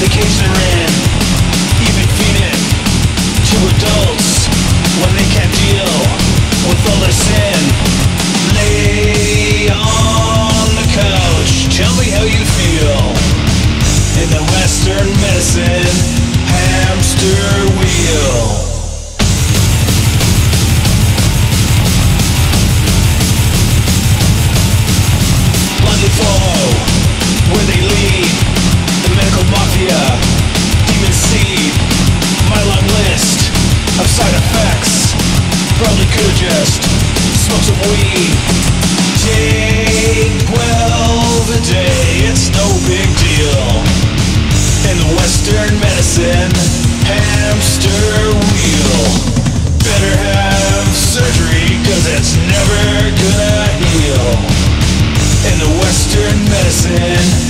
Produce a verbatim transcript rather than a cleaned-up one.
medication they're in, even feed it to adults when they can't deal with all their sin. Lay on the couch, tell me how you feel. In the Western medicine hamster wheel. Blindly follow where they lead. The medical mafia, demon seed. My long list of side effects. Probably could've just smoked some weed. Take twelve a day, it's no big deal. In the Western medicine hamster wheel. Better have surgery, cause it's never gonna heal. In the Western medicine